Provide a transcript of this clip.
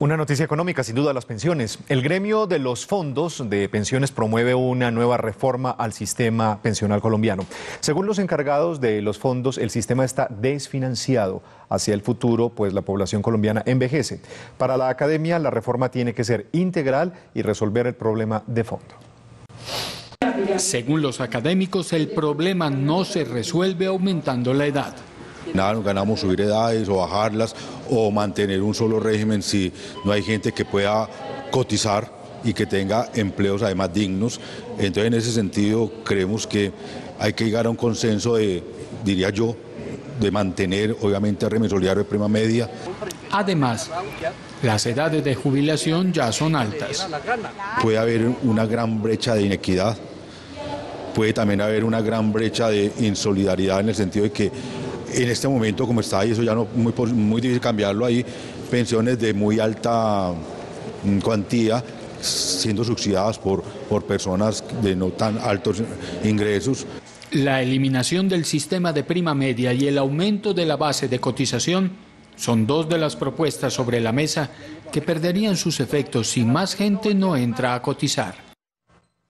Una noticia económica, sin duda, las pensiones. El gremio de los fondos de pensiones promueve una nueva reforma al sistema pensional colombiano. Según los encargados de los fondos, el sistema está desfinanciado hacia el futuro, pues la población colombiana envejece. Para la academia, la reforma tiene que ser integral y resolver el problema de fondo. Según los académicos, el problema no se resuelve aumentando la edad. Nada, no ganamos subir edades o bajarlas o mantener un solo régimen si no hay gente que pueda cotizar y que tenga empleos además dignos. Entonces, en ese sentido, creemos que hay que llegar a un consenso diría yo, de mantener obviamente el régimen solidario de prima media. Además, las edades de jubilación ya son altas. Puede haber una gran brecha de inequidad, puede también haber una gran brecha de insolidaridad en el sentido de que en este momento, como está ahí, eso ya no muy difícil cambiarlo, hay pensiones de muy alta cuantía siendo subsidiadas por personas de no tan altos ingresos. La eliminación del sistema de prima media y el aumento de la base de cotización son dos de las propuestas sobre la mesa que perderían sus efectos si más gente no entra a cotizar.